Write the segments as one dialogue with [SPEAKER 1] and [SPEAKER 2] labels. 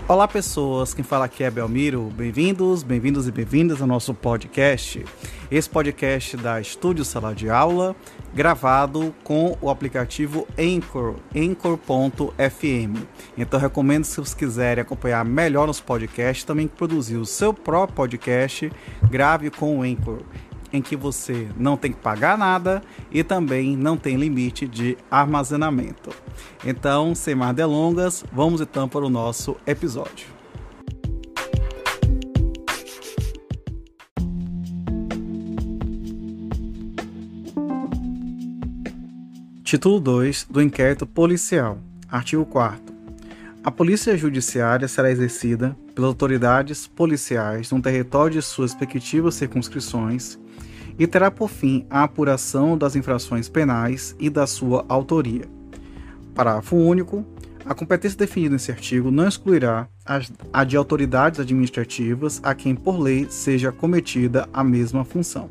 [SPEAKER 1] Olá pessoas, quem fala aqui é Belmiro, bem-vindos e bem-vindas ao nosso podcast. Esse podcast da Estúdio Sala de Aula, gravado com o aplicativo Anchor, Anchor.fm. Então recomendo, se vocês quiserem acompanhar melhor nos podcasts, também produzir o seu próprio podcast, grave com o Anchor, em que você não tem que pagar nada e também não tem limite de armazenamento. Então, sem mais delongas, vamos então para o nosso episódio. Título 2 do inquérito policial. Artigo 4º. A polícia judiciária será exercida pelas autoridades policiais no território de suas respectivas circunscrições e terá por fim a apuração das infrações penais e da sua autoria. Parágrafo único. A competência definida nesse artigo não excluirá a de autoridades administrativas a quem por lei seja cometida a mesma função.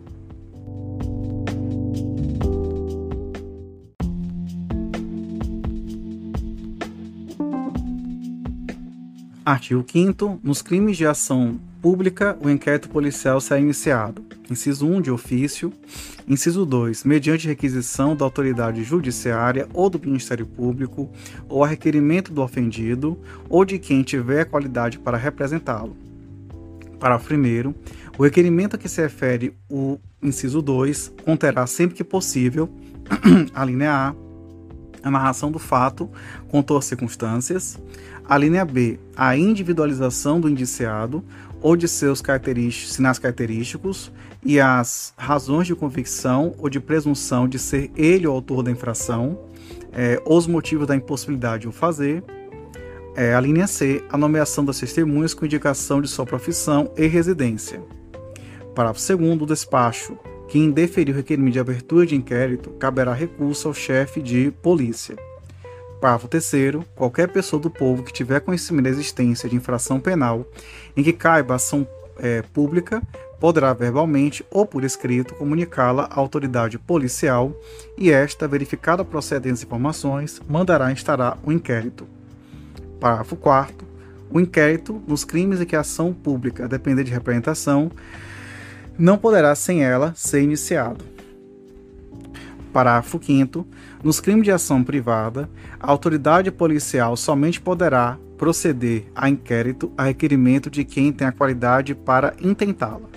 [SPEAKER 1] Artigo 5º. Nos crimes de ação pública, o inquérito policial será iniciado. Inciso 1, de ofício. Inciso 2, mediante requisição da autoridade judiciária ou do Ministério Público, ou a requerimento do ofendido, ou de quem tiver qualidade para representá-lo. Parágrafo 1º. O requerimento a que se refere o inciso 2 conterá, sempre que possível, a linha A, a narração do fato com todas as circunstâncias, a linha B, a individualização do indiciado ou de seus sinais característicos e as razões de convicção ou de presunção de ser ele o autor da infração, os motivos da impossibilidade de o fazer. A linha C, a nomeação das testemunhas com indicação de sua profissão e residência. Parágrafo 2º, o despacho que indeferir o requerimento de abertura de inquérito caberá recurso ao chefe de polícia. Parágrafo 3º, qualquer pessoa do povo que tiver conhecimento da existência de infração penal em que caiba ação pública poderá verbalmente ou por escrito comunicá-la à autoridade policial e esta, verificada a procedência das informações, mandará instaurar o inquérito. Parágrafo 4º, o inquérito nos crimes em que a ação pública depender de representação não poderá sem ela ser iniciado. Parágrafo 5º. Nos crimes de ação privada, a autoridade policial somente poderá proceder a inquérito a requerimento de quem tem a qualidade para intentá-la.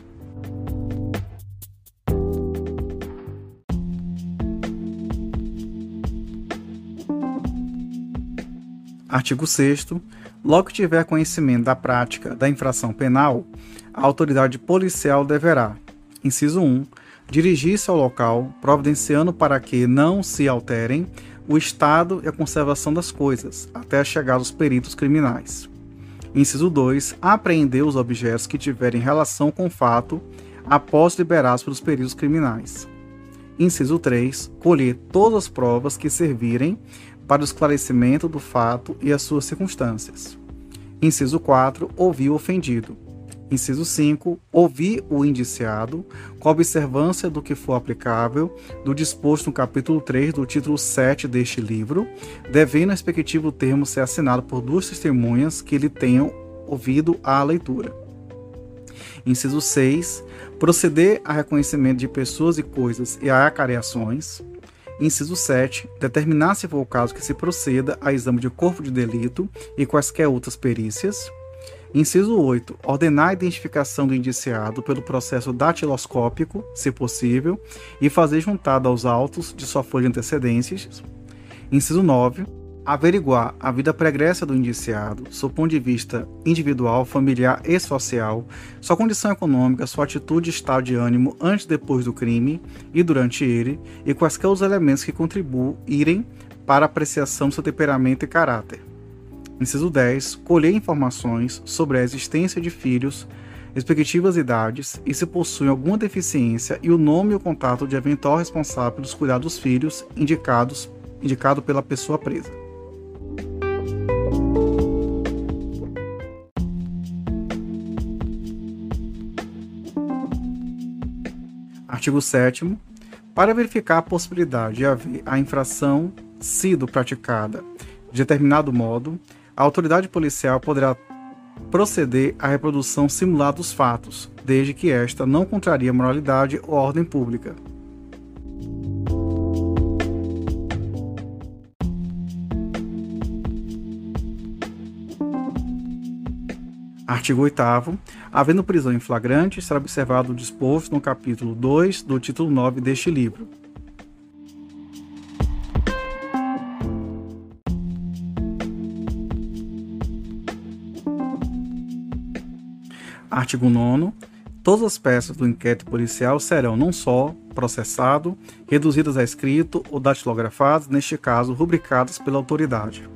[SPEAKER 1] Artigo 6º. Logo que tiver conhecimento da prática da infração penal, a autoridade policial deverá, inciso 1, dirigir-se ao local, providenciando para que não se alterem o estado e a conservação das coisas, até a chegada dos peritos criminais. Inciso 2, apreender os objetos que tiverem relação com o fato, após liberados pelos peritos criminais. Inciso 3, colher todas as provas que servirem para o esclarecimento do fato e as suas circunstâncias. Inciso 4, ouvir o ofendido. Inciso 5, ouvir o indiciado, com observância do que for aplicável, do disposto no capítulo 3 do título 7 deste livro, devendo o respectivo termo ser assinado por duas testemunhas que lhe tenham ouvido a leitura. Inciso 6, proceder a reconhecimento de pessoas e coisas e a acareações. Inciso 7, determinar, se for o caso, que se proceda a exame de corpo de delito e quaisquer outras perícias. Inciso 8, ordenar a identificação do indiciado pelo processo datiloscópico, se possível, e fazer juntado aos autos de sua folha de antecedências. Inciso 9, averiguar a vida pregressa do indiciado, seu ponto de vista individual, familiar e social, sua condição econômica, sua atitude e estado de ânimo antes e depois do crime e durante ele, e quaisquer os elementos que contribuírem para a apreciação do seu temperamento e caráter. Inciso 10. Colher informações sobre a existência de filhos, respectivas idades e se possuem alguma deficiência e o nome e o contato de eventual responsável pelos cuidados dos filhos indicado pela pessoa presa. Artigo 7º. Para verificar a possibilidade de haver a infração sido praticada de determinado modo, a autoridade policial poderá proceder à reprodução simulada dos fatos, desde que esta não contraria a moralidade ou a ordem pública. Artigo 8º. Havendo prisão em flagrante, será observado o disposto no capítulo 2 do título 9 deste livro. Artigo 9º. Todas as peças do inquérito policial serão não só processado, reduzidas a escrito ou datilografadas, neste caso, rubricadas pela autoridade.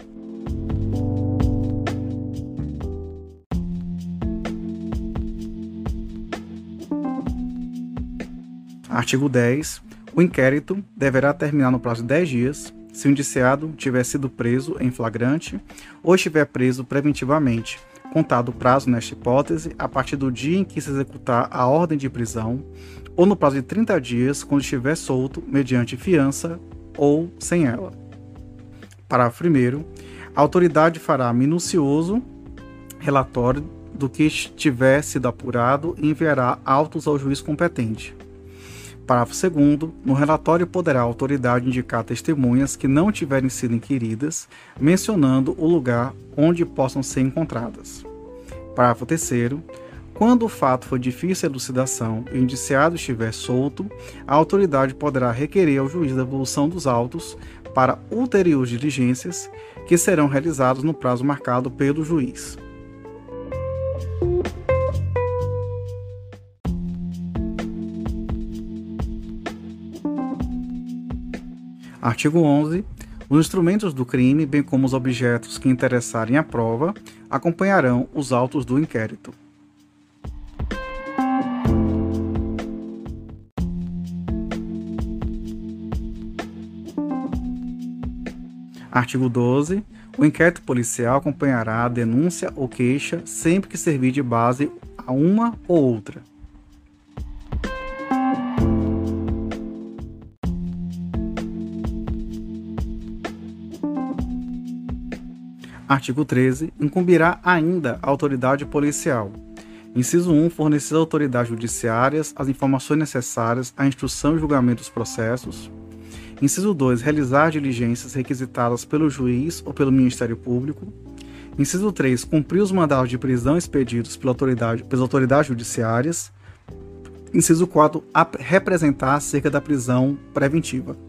[SPEAKER 1] Artigo 10. O inquérito deverá terminar no prazo de 10 dias, se o indiciado tiver sido preso em flagrante ou estiver preso preventivamente, contado o prazo nesta hipótese a partir do dia em que se executar a ordem de prisão, ou no prazo de 30 dias quando estiver solto mediante fiança ou sem ela. Parágrafo 1º. A autoridade fará minucioso relatório do que tiver sido apurado e enviará autos ao juiz competente. Parágrafo 2º. No relatório poderá a autoridade indicar testemunhas que não tiverem sido inquiridas, mencionando o lugar onde possam ser encontradas. Parágrafo 3º. Quando o fato for difícil de elucidação e o indiciado estiver solto, a autoridade poderá requerer ao juiz a devolução dos autos para ulteriores diligências que serão realizadas no prazo marcado pelo juiz. Artigo 11. Os instrumentos do crime, bem como os objetos que interessarem a prova, acompanharão os autos do inquérito. Artigo 12. O inquérito policial acompanhará a denúncia ou queixa sempre que servir de base a uma ou outra. Artigo 13. Incumbirá ainda a autoridade policial. Inciso 1. Fornecer às autoridades judiciárias as informações necessárias à instrução e julgamento dos processos. Inciso 2. Realizar diligências requisitadas pelo juiz ou pelo Ministério Público. Inciso 3. Cumprir os mandados de prisão expedidos pelas autoridades judiciárias. Inciso 4. Representar acerca da prisão preventiva.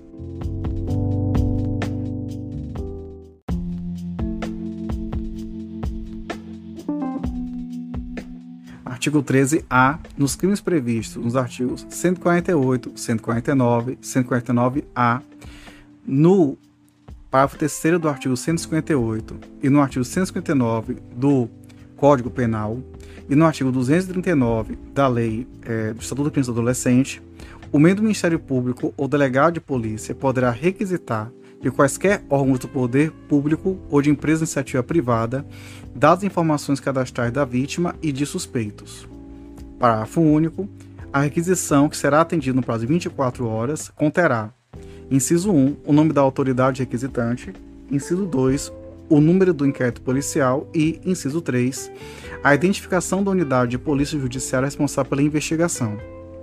[SPEAKER 1] Artigo 13-A. Nos crimes previstos nos artigos 148, 149, 149-A, no parágrafo 3º do artigo 158 e no artigo 159 do Código Penal e no artigo 239 da Lei do Estatuto da Criança e do Adolescente, o membro do Ministério Público ou delegado de polícia poderá requisitar de quaisquer órgãos do poder público ou de empresa de iniciativa privada dadas informações cadastrais da vítima e de suspeitos. Parágrafo único. A requisição, que será atendida no prazo de 24 horas, conterá: inciso 1, o nome da autoridade requisitante; inciso 2, o número do inquérito policial e, inciso 3, a identificação da unidade de polícia judiciária responsável pela investigação.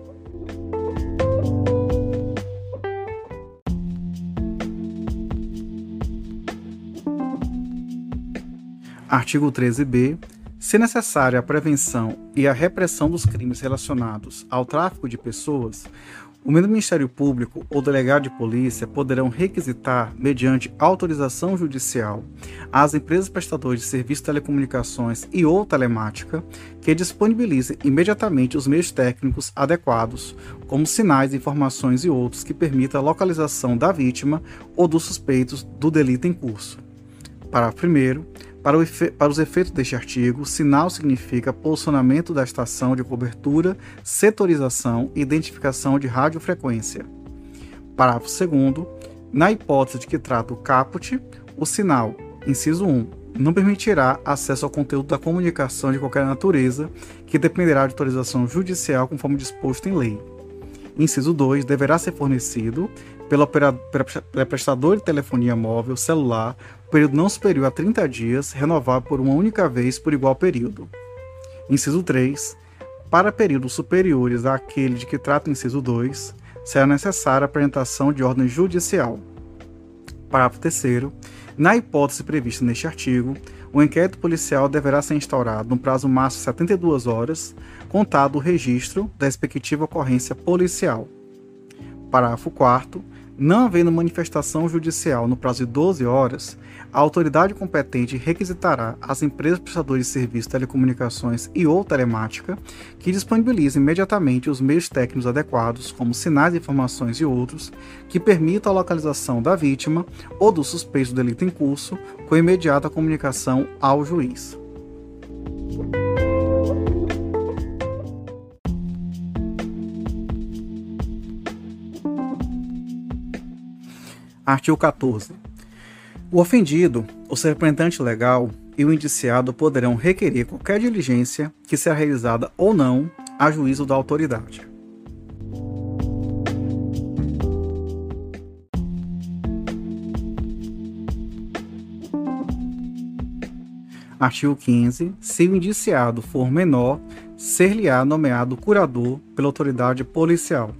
[SPEAKER 1] Artigo 13b. Se necessária a prevenção e a repressão dos crimes relacionados ao tráfico de pessoas, o membro do Ministério Público ou delegado de polícia poderão requisitar, mediante autorização judicial, às empresas prestadoras de serviços de telecomunicações e ou telemática que disponibilizem imediatamente os meios técnicos adequados, como sinais, informações e outros que permitam a localização da vítima ou dos suspeitos do delito em curso. Parágrafo 1º. Para os efeitos deste artigo, sinal significa posicionamento da estação de cobertura, setorização e identificação de radiofrequência. Parágrafo 2º. Na hipótese de que trata o caput, o sinal, inciso 1, não permitirá acesso ao conteúdo da comunicação de qualquer natureza, que dependerá de autorização judicial conforme disposto em lei. Inciso 2, deverá ser fornecido pela prestador de telefonia móvel celular, período não superior a 30 dias, renovável por uma única vez por igual período. Inciso 3. Para períodos superiores àquele de que trata o inciso 2, será necessária a apresentação de ordem judicial. Parágrafo 3º. Na hipótese prevista neste artigo, o inquérito policial deverá ser instaurado no prazo máximo de 72 horas, contado o registro da respectiva ocorrência policial. Parágrafo 4º. Não havendo manifestação judicial no prazo de 12 horas, a autoridade competente requisitará às empresas prestadoras de serviços de telecomunicações e ou telemática que disponibilizem imediatamente os meios técnicos adequados, como sinais de informações e outros, que permitam a localização da vítima ou do suspeito do delito em curso, com imediata comunicação ao juiz. Artigo 14. O ofendido, o seu representante legal e o indiciado poderão requerer qualquer diligência que será realizada ou não a juízo da autoridade. Artigo 15. Se o indiciado for menor, ser-lhe-á nomeado curador pela autoridade policial.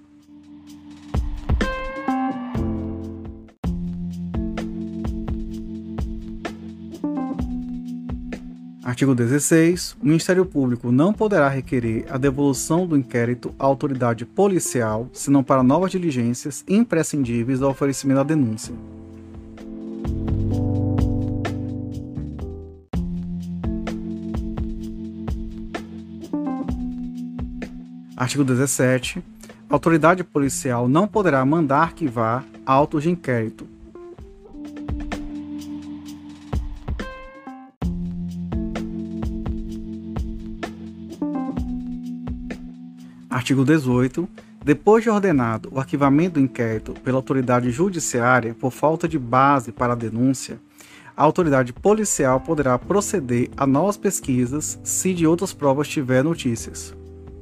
[SPEAKER 1] Artigo 16. O Ministério Público não poderá requerer a devolução do inquérito à autoridade policial, senão para novas diligências imprescindíveis ao oferecimento da denúncia. Artigo 17. A autoridade policial não poderá mandar arquivar autos de inquérito. Artigo 18. Depois de ordenado o arquivamento do inquérito pela autoridade judiciária por falta de base para a denúncia, a autoridade policial poderá proceder a novas pesquisas se de outras provas tiver notícias.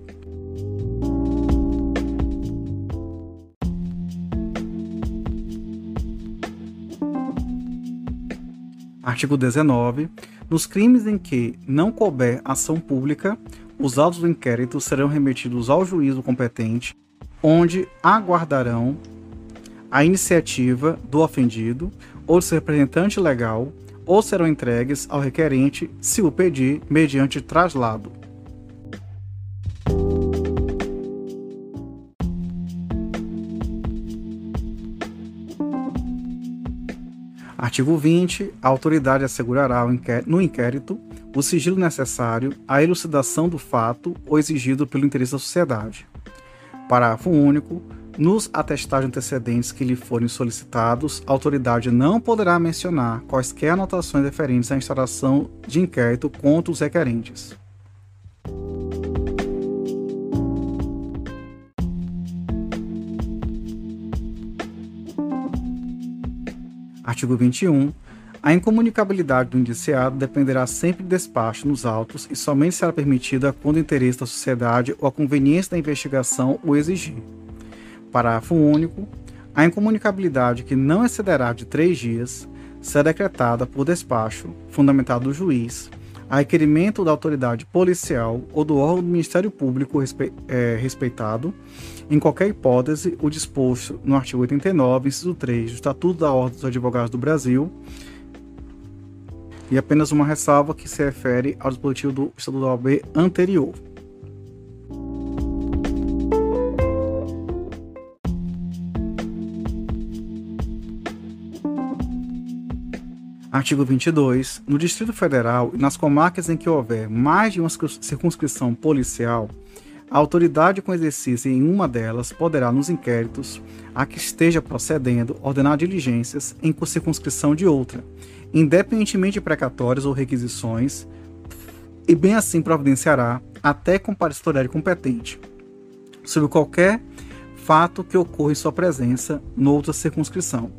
[SPEAKER 1] Artigo 19. Nos crimes em que não couber ação pública, os autos do inquérito serão remetidos ao juízo competente, onde aguardarão a iniciativa do ofendido ou do seu representante legal, ou serão entregues ao requerente, se o pedir, mediante traslado. Artigo 20. A autoridade assegurará no inquérito o sigilo necessário à elucidação do fato ou exigido pelo interesse da sociedade. Parágrafo único. Nos atestados antecedentes que lhe forem solicitados, a autoridade não poderá mencionar quaisquer anotações referentes à instauração de inquérito contra os requerentes. Artigo 21. A incomunicabilidade do indiciado dependerá sempre de despacho nos autos e somente será permitida quando o interesse da sociedade ou a conveniência da investigação o exigir. Parágrafo único. A incomunicabilidade que não excederá de 3 dias será decretada por despacho, fundamentado do juiz, a requerimento da autoridade policial ou do órgão do Ministério Público respeitado, em qualquer hipótese, o disposto no artigo 89, inciso 3 do Estatuto da Ordem dos Advogados do Brasil, e apenas uma ressalva que se refere ao dispositivo do Estatuto da OAB anterior. Artigo 22. No Distrito Federal e nas comarcas em que houver mais de uma circunscrição policial, a autoridade com exercício em uma delas poderá, nos inquéritos a que esteja procedendo, ordenar diligências em circunscrição de outra, independentemente de precatórios ou requisições, e bem assim providenciará até comparecedor competente, sobre qualquer fato que ocorra em sua presença noutra circunscrição.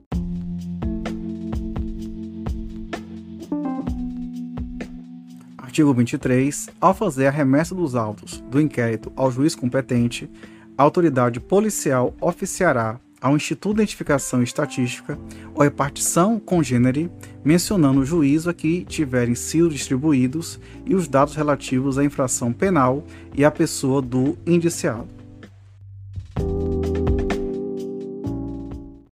[SPEAKER 1] Artigo Artigo 23. Ao fazer a remessa dos autos do inquérito ao juiz competente, a autoridade policial oficiará ao Instituto de Identificação e Estatística ou repartição congênere, mencionando o juízo a que tiverem sido distribuídos e os dados relativos à infração penal e à pessoa do indiciado.